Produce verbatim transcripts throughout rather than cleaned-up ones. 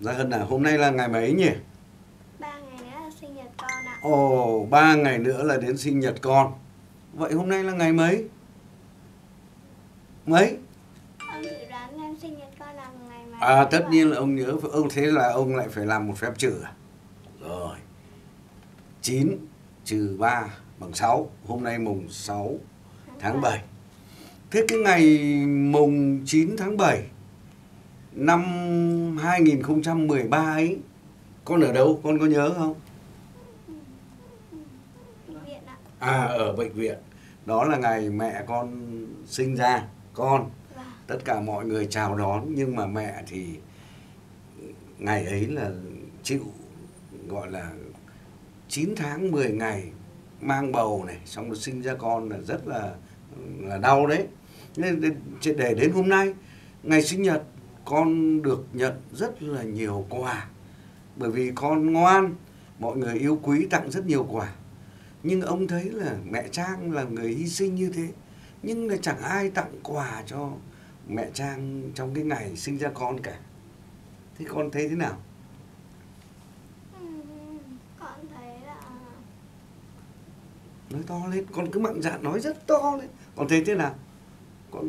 Gia Hân à, hôm nay là ngày mấy nhỉ? Ba ngày nữa là sinh nhật con ạ. Ồ, ba ngày nữa là đến sinh nhật con. Vậy hôm nay là ngày mấy? Mấy? Ông dự đoán em sinh nhật con là ngày mấy? À, tất nhiên là ông nhớ. Ông thế là ông lại phải làm một phép trừ à? Rồi. chín trừ ba bằng sáu. Hôm nay mùng sáu tháng bảy. Thế cái ngày mùng chín tháng bảy năm hai nghìn không trăm mười ba ấy, con ở đâu? Con có nhớ không? Bệnh viện ạ. À, ở bệnh viện. Đó là ngày mẹ con sinh ra con. Vâng. Tất cả mọi người chào đón, nhưng mà mẹ thì ngày ấy là chịu gọi là chín tháng mười ngày mang bầu này, xong rồi sinh ra con là rất là là đau đấy. Nên để đến hôm nay, ngày sinh nhật, con được nhận rất là nhiều quà. Bởi vì con ngoan, mọi người yêu quý, tặng rất nhiều quà. Nhưng ông thấy là mẹ Trang là người hy sinh như thế, nhưng là chẳng ai tặng quà cho mẹ Trang trong cái ngày sinh ra con cả. Thế con thấy thế nào? Ừ, con thấy là Nói to lên, con cứ mạnh dạn nói rất to lên. Con thấy thế nào? Con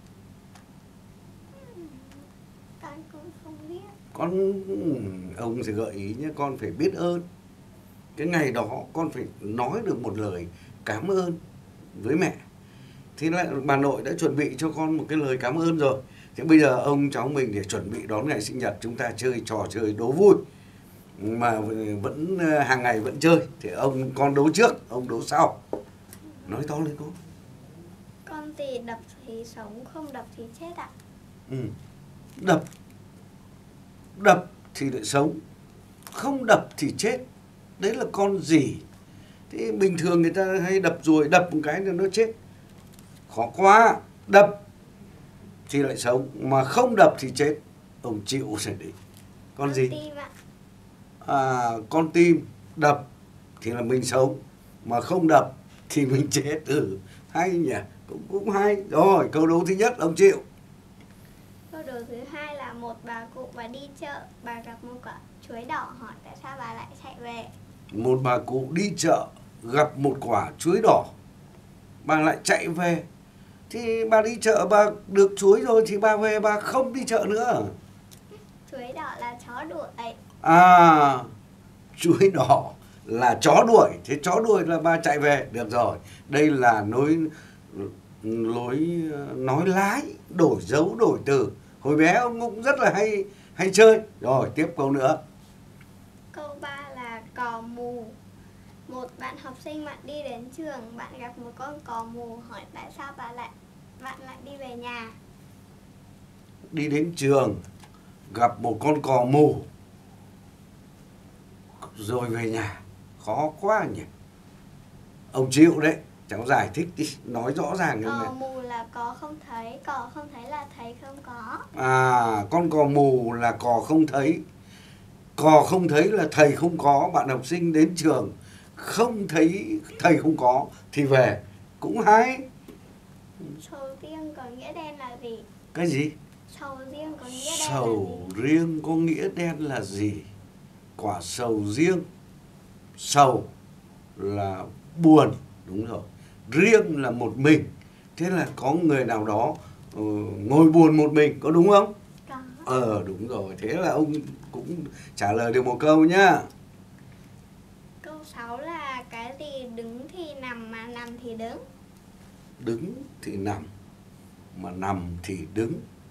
con cũng không biết. con ông sẽ gợi ý nhé, con phải biết ơn. Cái ngày đó con phải nói được một lời cảm ơn với mẹ. Thế là bà nội đã chuẩn bị cho con một cái lời cảm ơn rồi. Thế bây giờ ông cháu mình để chuẩn bị đón ngày sinh nhật, chúng ta chơi trò chơi đố vui mà vẫn hàng ngày vẫn chơi. Thì ông con đố trước, ông đố sau. Nói to lên con. Con thì đập thì sống, không đập thì chết ạ. Ừ. Đập đập thì lại sống, không đập thì chết. Đấy là con gì? Thế bình thường người ta hay đập rồi, đập một cái là nó chết. Khó quá. Đập thì lại sống, mà không đập thì chết. Ông chịu rồi đấy. Con, Con gì? tim ạ. À, con tim. Đập thì là mình sống, mà không đập thì mình chết. Ừ, hay nhỉ. Cũng, cũng hay. Rồi, câu đố thứ nhất ông chịu. Câu đố thứ hai là một bà cụ bà đi chợ, bà gặp một quả chuối đỏ, hỏi tại sao bà lại chạy về. Một bà cụ đi chợ gặp một quả chuối đỏ, bà lại chạy về. Thì bà đi chợ, bà được chuối rồi thì bà về, bà không đi chợ nữa. Chuối đỏ là chó đuổi. À, chuối đỏ là chó đuổi. Thế chó đuổi là bà chạy về. Được rồi. Đây là lối lối nói lái, đổi dấu, đổi từ. Hồi bé ông cũng rất là hay hay chơi. Rồi, tiếp câu nữa. Câu ba là cò mù. Một bạn học sinh bạn đi đến trường, bạn gặp một con cò mù, hỏi tại sao bạn lại bạn lại đi về nhà. Đi đến trường, gặp một con cò mù, rồi về nhà. Khó quá nhỉ. Ông chịu đấy. Cháu giải thích đi, nói rõ ràng như Cò này. mù là có không thấy, cò không thấy là thấy không có. À, con cò mù là cò không thấy. Cò không thấy là thầy không có. Bạn học sinh đến trường không thấy thầy không có thì về. Cũng hay. Sầu riêng có nghĩa đen là gì? Cái gì? Sầu riêng có nghĩa đen là Sầu gì? riêng có nghĩa đen là gì? Quả sầu riêng. Sầu là buồn, đúng rồi. Riêng là một mình. Thế là có người nào đó uh, ngồi buồn một mình, có đúng không? Có. Ờ, đúng rồi. Thế là ông cũng trả lời được một câu nhá. Câu sáu là cái gì đứng thì nằm mà nằm thì đứng. Đứng thì nằm, mà nằm thì đứng.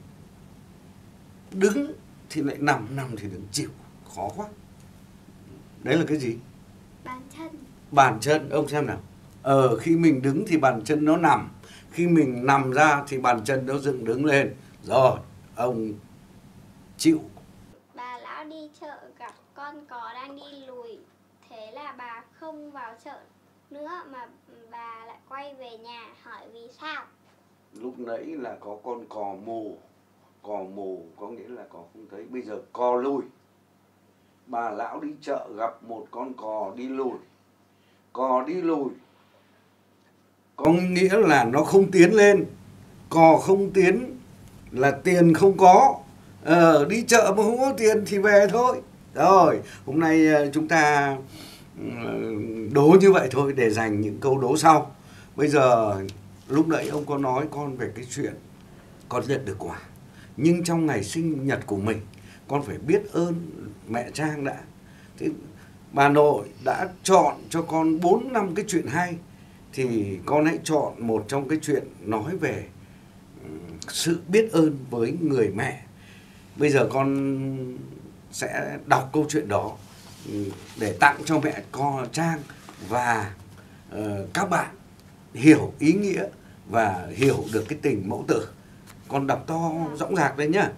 Đứng thì lại nằm, nằm thì đứng. Chịu, khó quá. Đấy là cái gì? Bàn chân. Bàn chân, ông xem nào. Ờ, khi mình đứng thì bàn chân nó nằm. Khi mình nằm ra thì bàn chân nó dựng đứng lên. Rồi, ông chịu. Bà lão đi chợ gặp con cò đang đi lùi. Thế là bà không vào chợ nữa mà bà lại quay về nhà, hỏi vì sao? Lúc nãy là có con cò mù. Cò mù có nghĩa là cò không thấy. Bây giờ cò lùi. Bà lão đi chợ gặp một con cò đi lùi. Cò đi lùi có nghĩa là nó không tiến lên. Cò không tiến là tiền không có. Ờ, đi chợ mà không có tiền thì về thôi. Rồi, hôm nay ờ, chúng ta ừ, đố như vậy thôi để dành những câu đố sau. Bây giờ lúc nãy ông có nói con về cái chuyện con nhận được quà. Nhưng trong ngày sinh nhật của mình, con phải biết ơn mẹ Trang đã. Thế bà nội đã chọn cho con bốn năm cái chuyện hay, thì con hãy chọn một trong cái chuyện nói về ừ, sự biết ơn với người mẹ. Bây giờ con sẽ đọc câu chuyện đó ừ, để tặng cho mẹ con Trang và uh, các bạn hiểu ý nghĩa và hiểu được cái tình mẫu tử. Con đọc to dõng dạc lên nhá.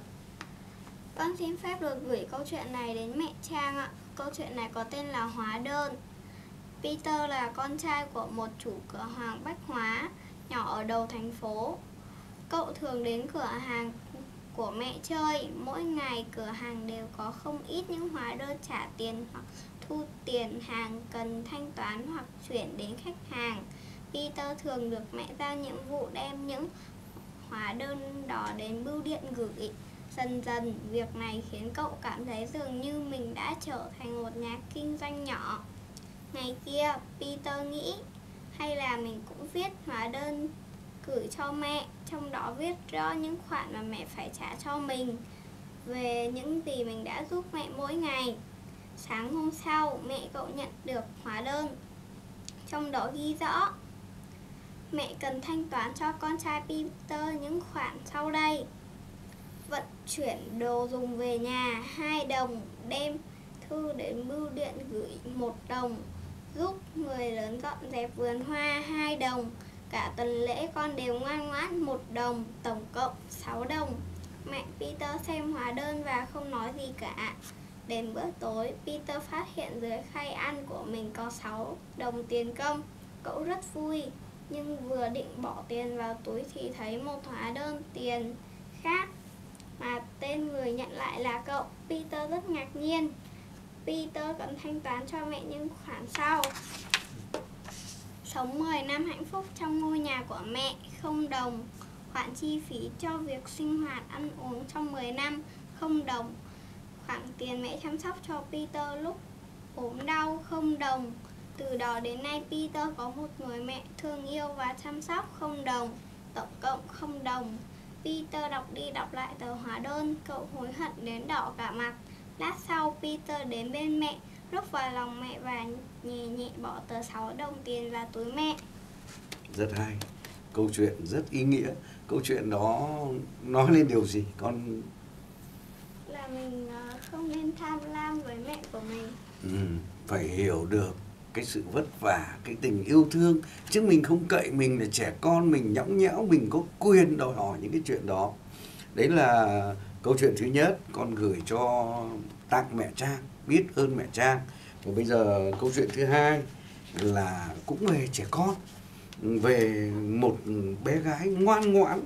Con xin phép được gửi câu chuyện này đến mẹ Trang ạ. Câu chuyện này có tên là Hóa đơn. Peter là con trai của một chủ cửa hàng bách hóa nhỏ ở đầu thành phố. Cậu thường đến cửa hàng của mẹ chơi. Mỗi ngày cửa hàng đều có không ít những hóa đơn trả tiền hoặc thu tiền hàng cần thanh toán hoặc chuyển đến khách hàng. Peter thường được mẹ giao nhiệm vụ đem những hóa đơn đó đến bưu điện gửi. Dần dần, việc này khiến cậu cảm thấy dường như mình đã trở thành một nhà kinh doanh nhỏ. Ngày kia, Peter nghĩ, hay là mình cũng viết hóa đơn gửi cho mẹ, trong đó viết rõ những khoản mà mẹ phải trả cho mình, về những gì mình đã giúp mẹ mỗi ngày. Sáng hôm sau, mẹ cậu nhận được hóa đơn. Trong đó ghi rõ, mẹ cần thanh toán cho con trai Peter những khoản sau đây: vận chuyển đồ dùng về nhà hai đồng, đem thư đến bưu điện gửi một đồng, giúp người lớn dọn dẹp vườn hoa hai đồng, cả tuần lễ con đều ngoan ngoãn một đồng, tổng cộng sáu đồng. Mẹ Peter xem hóa đơn và không nói gì cả. Đến bữa tối, Peter phát hiện dưới khay ăn của mình có sáu đồng tiền công. Cậu rất vui, nhưng vừa định bỏ tiền vào túi thì thấy một hóa đơn tiền khác mà tên người nhận lại là cậu. Peter rất ngạc nhiên. Peter cần thanh toán cho mẹ những khoản sau: sống mười năm hạnh phúc trong ngôi nhà của mẹ, không đồng. Khoản chi phí cho việc sinh hoạt ăn uống trong mười năm, không đồng. Khoản tiền mẹ chăm sóc cho Peter lúc ốm đau, không đồng. Từ đó đến nay Peter có một người mẹ thương yêu và chăm sóc, không đồng. Tổng cộng không đồng. Peter đọc đi đọc lại tờ hóa đơn, cậu hối hận đến đỏ cả mặt. Lát sau, Peter đến bên mẹ, rúc vào lòng mẹ và nhẹ nhẹ bỏ tờ sáu đồng tiền vào túi mẹ. Rất hay, câu chuyện rất ý nghĩa. Câu chuyện đó nói lên điều gì con? Là mình không nên tham lam với mẹ của mình. Ừ, phải hiểu được cái sự vất vả, cái tình yêu thương. Chứ mình không cậy mình là trẻ con, mình nhõng nhẽo, mình có quyền đòi hỏi những cái chuyện đó. Đấy là câu chuyện thứ nhất, con gửi cho tặng mẹ Trang, biết ơn mẹ Trang. Và bây giờ câu chuyện thứ hai là cũng về trẻ con, về một bé gái ngoan ngoãn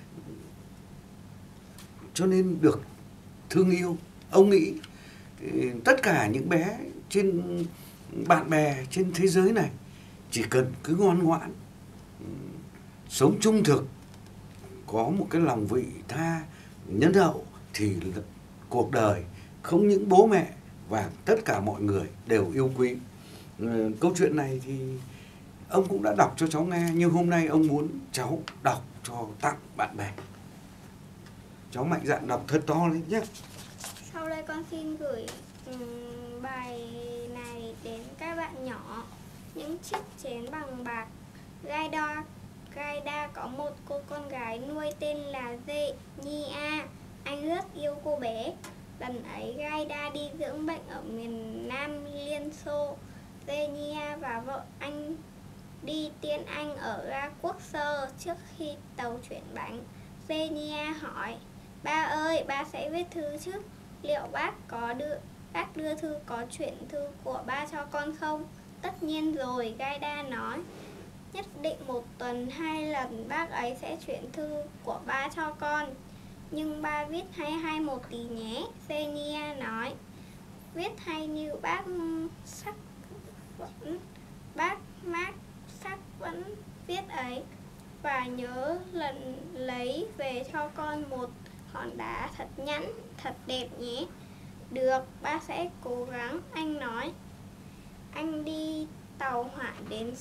cho nên được thương yêu. Ông nghĩ tất cả những bé trên bạn bè trên thế giới này chỉ cần cứ ngoan ngoãn, sống trung thực, có một cái lòng vị tha, nhân hậu thì cuộc đời không những bố mẹ và tất cả mọi người đều yêu quý. Câu chuyện này thì ông cũng đã đọc cho cháu nghe, nhưng hôm nay ông muốn cháu đọc cho tặng bạn bè. Cháu mạnh dạn đọc thật to lên nhé. Sau đây con xin gửi um, bài này đến các bạn nhỏ. Những chiếc chén bằng bạc. Gaida, Gaida có một cô con gái nuôi tên là Zenia. Anh rất yêu cô bé. Lần ấy Gaida đi dưỡng bệnh ở miền Nam Liên Xô. Zenia và vợ anh đi tiên anh ở ga Quốc Sơ. Trước khi tàu chuyển bánh, Zenia hỏi: ba ơi, ba sẽ viết thư chứ? Liệu bác có đưa bác đưa thư có chuyển thư của ba cho con không? Tất nhiên rồi, Gaida nói. Nhất định một tuần hai lần bác ấy sẽ chuyển thư của ba cho con. Nhưng ba viết hay hay một tí nhé, Zenia nói. Viết hay như bác sắc vẫn bác mác sắc vẫn viết ấy. Và nhớ lần lấy về cho con một hòn đá thật nhẵn, thật đẹp nhé. Được, ba sẽ cố gắng, anh nói. Anh đi tàu hỏa đến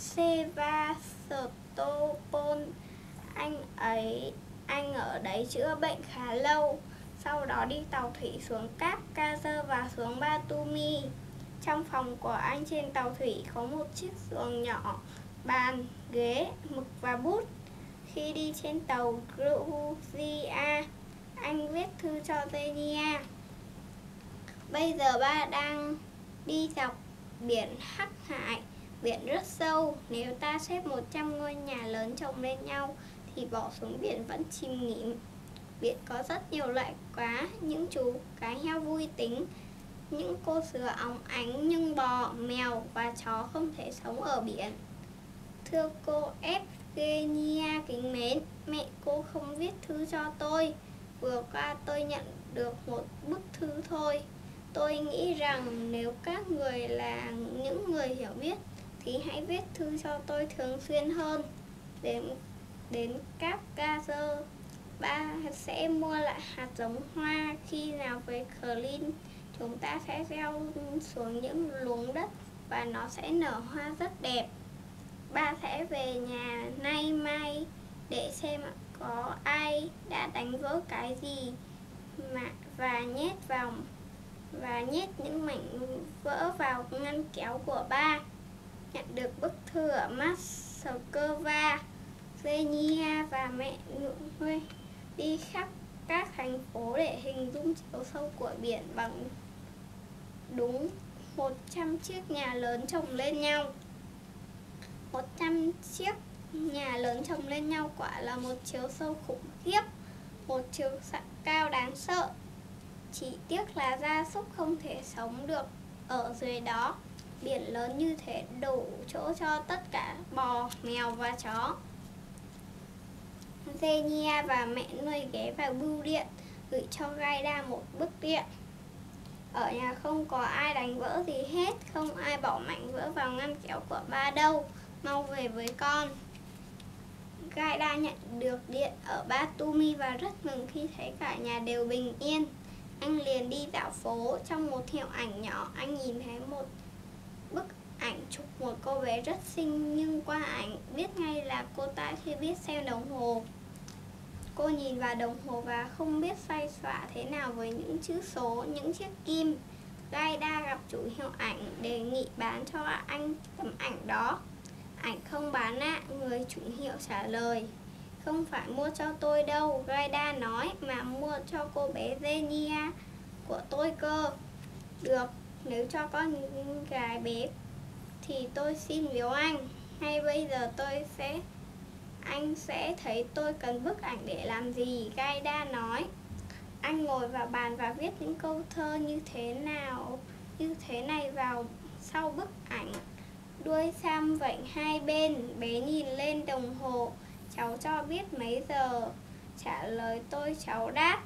Sevastopol. Anh ấy anh ở đấy chữa bệnh khá lâu. Sau đó đi tàu thủy xuống Kafkazơ và xuống Batumi. Trong phòng của anh trên tàu thủy có một chiếc giường nhỏ, bàn, ghế, mực và bút. Khi đi trên tàu Georgia, anh viết thư cho Zenia. Bây giờ ba đang đi dọc biển Hắc Hải. Biển rất sâu. Nếu ta xếp một trăm ngôi nhà lớn chồng lên nhau thì bỏ xuống biển vẫn chìm nghỉm. Biển có rất nhiều loại cá, những chú cá heo vui tính, những cô sứa óng ánh, nhưng bò, mèo và chó không thể sống ở biển. Thưa cô Evgenia kính mến, mẹ cô không viết thư cho tôi. Vừa qua tôi nhận được một bức thư thôi. Tôi nghĩ rằng nếu các người là những người hiểu biết thì hãy viết thư cho tôi thường xuyên hơn. Đến đến Kafkazơ, ba sẽ mua lại hạt giống hoa. Khi nào về Berlin, chúng ta sẽ gieo xuống những luống đất và nó sẽ nở hoa rất đẹp. Ba sẽ về nhà nay mai để xem có ai đã đánh vỡ cái gì mà và nhét vào và nhét những mảnh vỡ vào ngăn kéo của ba. Nhận được bức thư ở Moscow, Zenia và mẹ nuôi đi khắp các thành phố để hình dung chiều sâu của biển bằng đúng một trăm chiếc nhà lớn chồng lên nhau. một trăm chiếc nhà lớn chồng lên nhau quả là một chiều sâu khủng khiếp, một chiều cao đáng sợ. Chỉ tiếc là gia súc không thể sống được ở dưới đó. Biển lớn như thế đủ chỗ cho tất cả bò, mèo và chó. Zenia và mẹ nuôi ghé vào bưu điện, gửi cho Gaida một bức điện. Ở nhà không có ai đánh vỡ gì hết, không ai bỏ mảnh vỡ vào ngăn kéo của ba đâu. Mau về với con. Gaida nhận được điện ở Batumi và rất mừng khi thấy cả nhà đều bình yên. Anh liền đi dạo phố. Trong một hiệu ảnh nhỏ, anh nhìn thấy một bức ảnh chụp một cô bé rất xinh, nhưng qua ảnh biết ngay là cô ta khi biết xem đồng hồ. Cô nhìn vào đồng hồ và không biết xoay xỏa thế nào với những chữ số, những chiếc kim. Gaida gặp chủ hiệu ảnh, đề nghị bán cho anh tấm ảnh đó. Ảnh không bán ạ, à, người chủ hiệu trả lời. Không phải mua cho tôi đâu, Gaida nói, mà mua cho cô bé Zenia của tôi cơ. Được, nếu cho con gái bé thì tôi xin biếu anh. Hay bây giờ tôi sẽ anh sẽ thấy tôi cần bức ảnh để làm gì, Gaida nói. Anh ngồi vào bàn và viết những câu thơ như thế nào như thế này vào sau bức ảnh. Đuôi sam vảnh hai bên, bé nhìn lên đồng hồ. Cháu cho biết mấy giờ? Trả lời tôi, cháu đáp.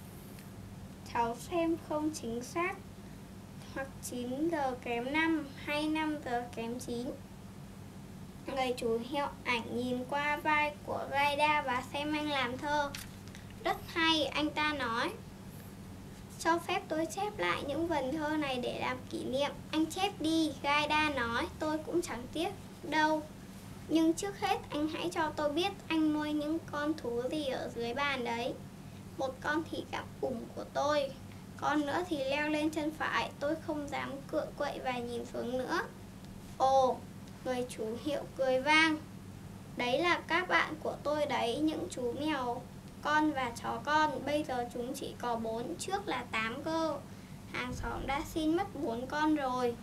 Cháu xem không chính xác, hoặc chín giờ kém năm hay năm giờ kém chín. Người chủ hiệu ảnh nhìn qua vai của Gaida và xem anh làm thơ. Rất hay, anh ta nói. Cho phép tôi chép lại những vần thơ này để làm kỷ niệm. Anh chép đi, Gaida nói, tôi cũng chẳng tiếc đâu. Nhưng trước hết anh hãy cho tôi biết anh nuôi những con thú gì ở dưới bàn đấy. Một con thì gặm ủng của tôi, con nữa thì leo lên chân phải. Tôi không dám cựa quậy và nhìn xuống nữa. Ồ, người chủ hiệu cười vang. Đấy là các bạn của tôi đấy, những chú mèo con và chó con. Bây giờ chúng chỉ có bốn, trước là tám cơ. Hàng xóm đã xin mất bốn con rồi.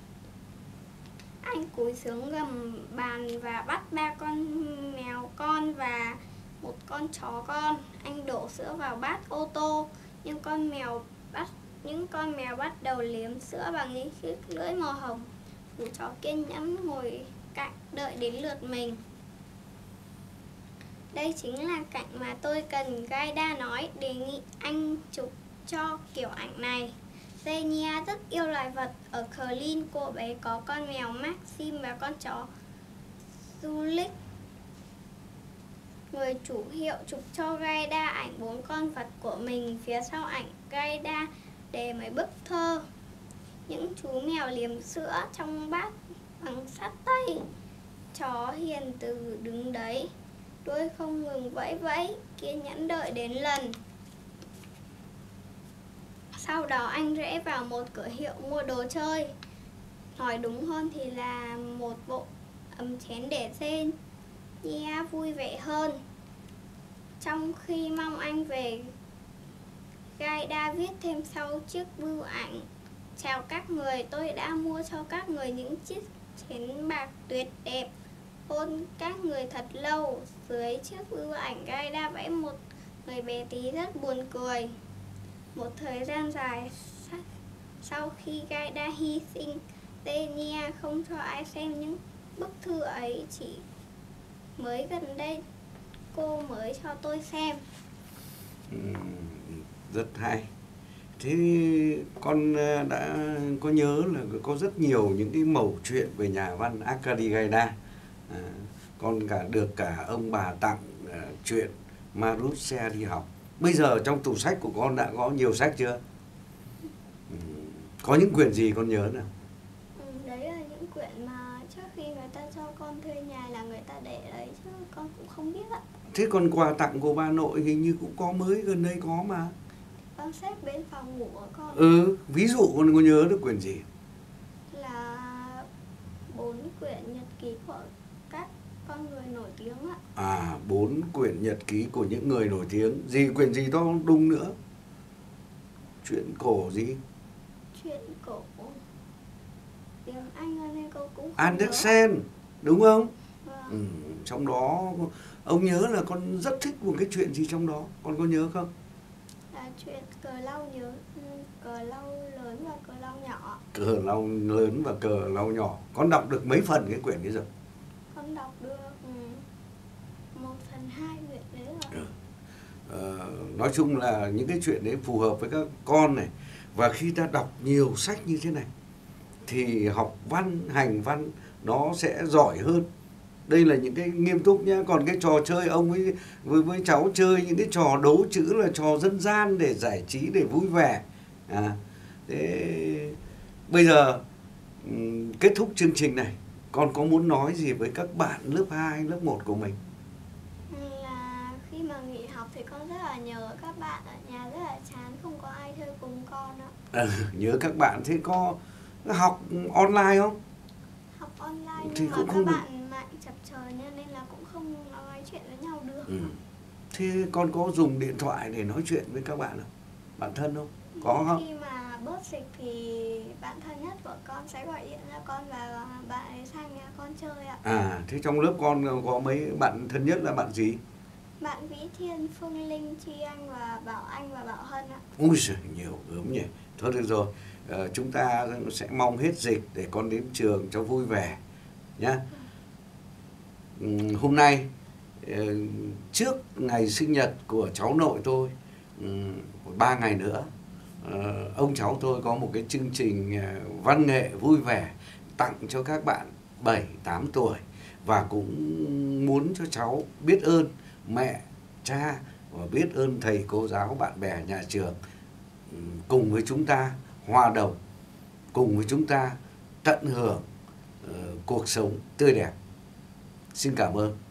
Anh cúi xuống gầm bàn và bắt ba con mèo con và một con chó con. Anh đổ sữa vào bát ô tô, nhưng con mèo bắt những con mèo bắt đầu liếm sữa bằng những chiếc lưỡi màu hồng. Chú chó kiên nhẫn ngồi cạnh đợi đến lượt mình. Đây chính là cảnh mà tôi cần, Gaida nói, đề nghị anh chụp cho kiểu ảnh này. Zenia rất yêu loài vật. Ở Berlin, cô bé có con mèo Maxim và con chó Zulik. Người chủ hiệu chụp cho Gaida ảnh bốn con vật của mình. Phía sau ảnh Gaida để mấy bức thơ. Những chú mèo liếm sữa trong bát bằng sắt tây. Chó hiền từ đứng đấy, đuôi không ngừng vẫy vẫy, kiên nhẫn đợi đến lần. Sau đó anh rẽ vào một cửa hiệu mua đồ chơi. Nói đúng hơn thì là một bộ ấm chén để rên. Nia vui vẻ hơn. Trong khi mong anh về, Gaida viết thêm sau chiếc bưu ảnh: chào các người, tôi đã mua cho các người những chiếc chén bạc tuyệt đẹp. Hôn các người thật lâu. Dưới chiếc bưu ảnh, Gaida vẽ một người bé tí rất buồn cười. Một thời gian dài sau khi Gaida hy sinh, Tenia không cho ai xem những bức thư ấy. Chỉ mới gần đây cô mới cho tôi xem. Ừ, rất hay. Thế con đã có nhớ là có rất nhiều những cái mẩu chuyện về nhà văn Arkady Gaida. À, con cả được cả ông bà tặng à, chuyện Marussia đi học. Bây giờ trong tủ sách của con đã có nhiều sách chưa? Ừ, có những quyển gì con nhớ nào? Ừ, đấy là những quyển mà trước khi người ta cho con thuê nhà là người ta để đấy, chứ con cũng không biết ạ. Thế còn quà tặng của bà nội hình như cũng có, mới gần đây có mà. Con xếp bên phòng ngủ của con. Ừ, ví dụ con có nhớ được quyển gì? Là bốn quyển nhật ký của các con người nổi tiếng ạ. À, bốn quyển nhật ký của những người nổi tiếng. Gì, quyển gì to đung nữa? Chuyện cổ gì? Chuyện cổ tiếng Anh nên cô cũng không Andersen, đúng không? Vâng. Ừ, trong đó ông nhớ là con rất thích một cái chuyện gì trong đó, con có nhớ không? Là chuyện cờ lau nhớ cờ lau lớn và cờ lau nhỏ. Cờ lau lớn và cờ lau nhỏ. Con đọc được mấy phần cái quyển ấy rồi? Con đọc được ừ, một phần hai quyển đấy rồi. Ừ. Ờ, nói chung là những cái chuyện đấy phù hợp với các con này. Và khi ta đọc nhiều sách như thế này thì học văn, hành văn nó sẽ giỏi hơn. Đây là những cái nghiêm túc nhá. Còn cái trò chơi ông với, với, với cháu chơi những cái trò đấu chữ là trò dân gian để giải trí, để vui vẻ. À, thế bây giờ kết thúc chương trình này, con có muốn nói gì với các bạn lớp hai, lớp một của mình? Là khi mà nghỉ học thì con rất là nhớ các bạn ở nhà, rất là chán, không có ai chơi cùng con ạ. À, nhớ các bạn. Thế có học online không? Học online nhưng thì mà cũng các không được. bạn mạng chập chờn nên là cũng không nói chuyện với nhau được. Ừ. Thế con có dùng điện thoại để nói chuyện với các bạn không? Bạn thân không? Có không? Khi mà bớt dịch thì bạn thân nhất của con sẽ gọi điện cho con và bạn ấy sang nhà con chơi ạ. À, thế trong lớp con có mấy bạn thân nhất là bạn gì? Bạn Vĩ Thiên, Phương Linh, Tri Anh và Bảo Anh và Bảo Hân ạ. Ui giời, nhiều gớm nhỉ. Thôi được rồi, ờ, chúng ta sẽ mong hết dịch để con đến trường cho vui vẻ nhá. Ừ, hôm nay ờ, trước ngày sinh nhật của cháu nội tôi, ừ, ba ngày nữa, ờ, ông cháu tôi có một cái chương trình ờ, văn nghệ vui vẻ tặng cho các bạn bảy, tám tuổi. Và cũng muốn cho cháu biết ơn mẹ, cha và biết ơn thầy cô giáo, bạn bè, nhà trường cùng với chúng ta hòa đồng, cùng với chúng ta tận hưởng uh, cuộc sống tươi đẹp. Xin cảm ơn.